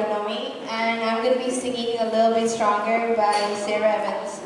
don't know me, and I'm going to be singing A Little Bit Stronger by Sara Evans.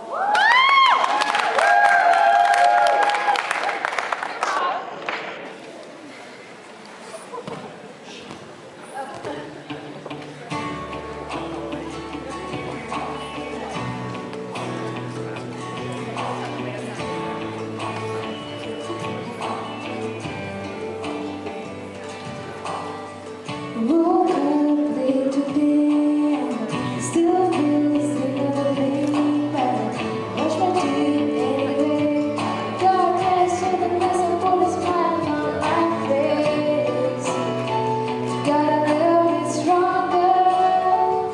Woke up late today, still feels another day, but wash my teeth anyway. Darkness in the mess, I put a smile on my face. Got a little bit stronger,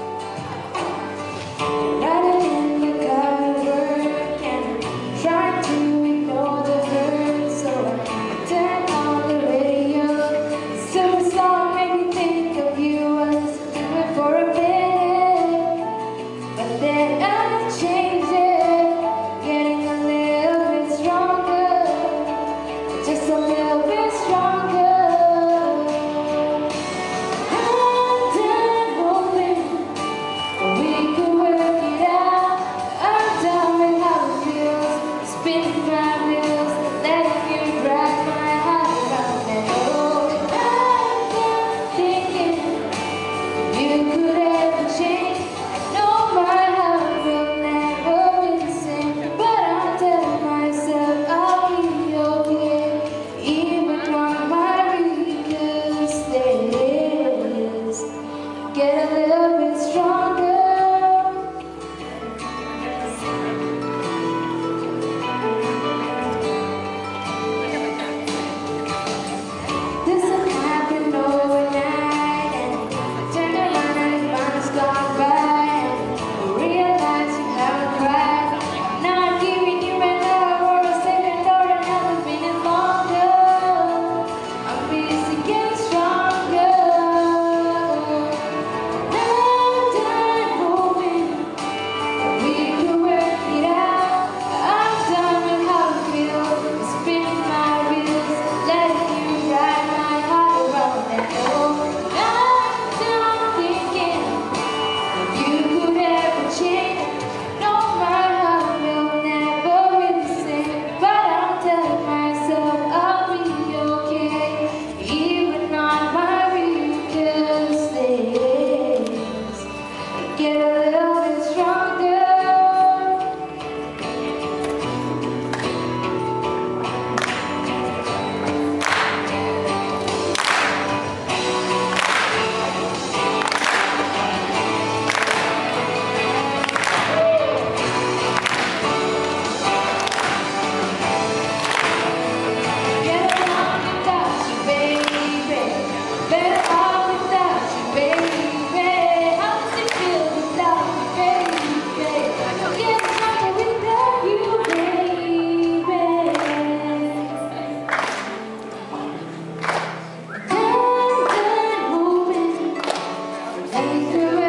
riding in the car to work and trying to ignore the hurt, so I turn on the radio. So song made me think of you. I listened to it for a bit, but then I changed it, getting a little bit stronger, just a little bit stronger. I'm done hoping we could work it out. I'm done with how it feels, spinning my wheels, letting you drag my heart around and oh, I'm done thinking you could ever change. I know my heart will never be the same, but I'm telling myself I'll be okay, even on my weakest days. Get a little bit stronger. This has happened overnight, and I turn around and months gone by, and I realize you haven't cried. Now I'm giving you an hour or a second or another minute longer. I'm busy getting stronger. I'm done hoping we could work it out. I'm done with how it feels, spinning my wheels, letting you ride my heart around and oh, I'm done thinking you could ever change. No, my heart will never be the same, but I'm telling myself I'll be okay, even on my weakest days. Get a little bit stronger. Get along without you, baby. Better off without you, baby. How does it feel without you, baby? Get stronger without you, baby. I'm done moving.